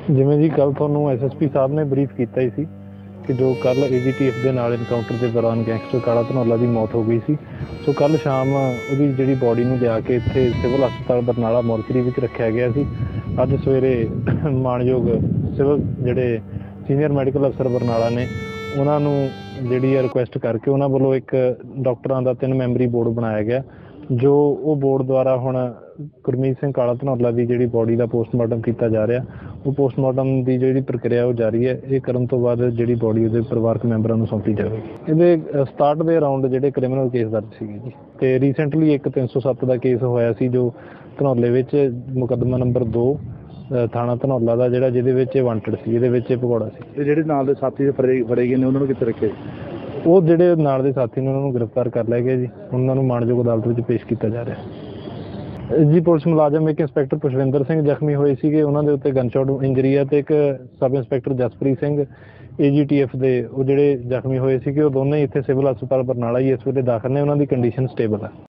ਜਿਵੇਂ ਜੀ ਕੱਲ ਤੁਹਾਨੂੰ ਐਸਐਸਪੀ ਸਾਹਿਬ ਨੇ ਬਰੀਫ ਕੀਤਾ ਹੀ ਸੀ ਕਿ ਜੋ ਕੱਲ ਏਜੀਟੀਐਫ ਦੇ ਨਾਲ ਇਨਕਾਊਂਟਰ ਦੇ ਦੌਰਾਨ ਗੈਂਗਸਟਰ ਕਾਲਾ ਧਨੌਲਾ ਦੀ ਮੌਤ ਹੋ ਗਈ ਸੀ। ਸੋ ਕੱਲ ਸ਼ਾਮ ਉਹਦੀ ਜਿਹੜੀ ਬੋਡੀ ਨੂੰ ਲਿਆ ਕੇ ਇੱਥੇ ਸਿਵਲ ਹਸਪਤਾਲ ਬਰਨਾਲਾ ਮੋਰਚਰੀ ਵਿੱਚ ਰੱਖਿਆ ਗਿਆ ਸੀ। ਅੱਜ ਸਵੇਰੇ ਮਾਣਯੋਗ ਸਿਵਲ ਜਿਹੜੇ ਸੀਨੀਅਰ ਮੈਡੀਕਲ ਅਫਸਰ ਬਰਨਾਲਾ ਨੇ ਉਹਨਾਂ ਨੂੰ ਜਿਹੜੀ ਰਿਕੁਐਸਟ ਕਰਕੇ ਉਹਨਾਂ ਵੱਲੋਂ ਇੱਕ ਡਾਕਟਰਾਂ ਦਾ 3 ਮੈਂਬਰੀ ਬੋਰਡ ਬਣਾਇਆ ਗਿਆ, ਜੋ ਉਹ ਬੋਰਡ ਦੁਆਰਾ ਹੁਣ ਗੁਰਮੀਤ ਸਿੰਘ ਕਾਲਾ ਧਨੌਲਾ ਦੀ ਜਿਹੜੀ ਬੋਡੀ ਦਾ ਪੋਸਟਮਾਰਟਮ ਕੀਤਾ ਜਾ ਰਿਹਾ। ਉਹ ਪੋਸਟਮਾਰਟਮ ਦੀ ਜਿਹੜੀ ਪ੍ਰਕਿਰਿਆ ਉਹ ਜਾਰੀ ਹੈ। ਇਹ ਕਰਨ ਤੋਂ ਬਾਅਦ ਜਿਹੜੀ ਬੋਡੀ ਉਹਦੇ ਪਰਿਵਾਰਕ ਮੈਂਬਰਾਂ ਨੂੰ ਸੌਂਪੀ ਜਾਵੇਗੀ। ਇਹਦੇ 67 ਦੇ ਅਰਾਊਂਡ ਜਿਹੜੇ ਕ੍ਰਿਮੀਨਲ ਕੇਸ ਦਰਜ ਸੀਗੇ ਜੀ, ਤੇ ਰੀਸੈਂਟਲੀ ਇੱਕ 307 ਦਾ ਕੇਸ ਹੋਇਆ ਸੀ ਜੋ ਧਨੌਲੇ ਵਿੱਚ ਮੁਕੱਦਮਾ ਨੰਬਰ 2 ਥਾਣਾ ਧਨੌਲਾ ਦਾ ਜਿਹੜਾ ਜਿਹਦੇ ਵਿੱਚ ਵਾਂਟਡ ਸੀ, ਇਹਦੇ ਵਿੱਚ ਭਗੌੜਾ ਸੀ। ਤੇ ਜਿਹੜੇ ਨਾਲ ਦੇ ਸਾਥੀ ਫੜੇ ਗਏ ਨੇ ਉਹਨਾਂ ਨੂੰ ਕਿੱਥੇ ਰੱਖਿਆ? ਉਹ ਜਿਹੜੇ ਨਾਲ ਦੇ ਸਾਥੀ ਨੇ ਉਹਨਾਂ ਨੂੰ ਗ੍ਰਿਫਤਾਰ ਕਰ ਲਿਆ ਗਿਆ ਜੀ। ਉਹਨਾਂ ਨੂੰ ਮਾਣਯੋਗ ਅਦਾਲਤ ਵਿੱਚ ਪੇਸ਼ ਕੀਤਾ ਜਾ ਰਿਹਾ ਜੀ। ਪੁਲਿਸ ਮੁਲਾਜ਼ਮ ਇੱਕ ਇੰਸਪੈਕਟਰ ਪੁਸ਼ਵਿੰਦਰ ਸਿੰਘ ਜ਼ਖਮੀ ਹੋਏ ਸੀਗੇ, ਉਹਨਾਂ ਦੇ ਉੱਤੇ ਗਨਸ਼ਾਟ ਇੰਜਰੀ ਹੈ, ਤੇ ਇੱਕ sub inspector Jaspreet Singh AGTF ਦੇ ਉਹ ਜਿਹੜੇ ਜ਼ਖਮੀ ਹੋਏ ਸੀਗੇ ਉਹ ਦੋਨੇ ਇੱਥੇ ਸਿਵਲ ਹਸਪਤਾਲ ਬਰਨਾਲਾ ਹੀ ਇਸ ਵੇਲੇ ਦਾਖਲ ਨੇ। ਉਹਨਾਂ ਦੀ ਕੰਡੀਸ਼ਨ ਸਟੇਬਲ ਹੈ।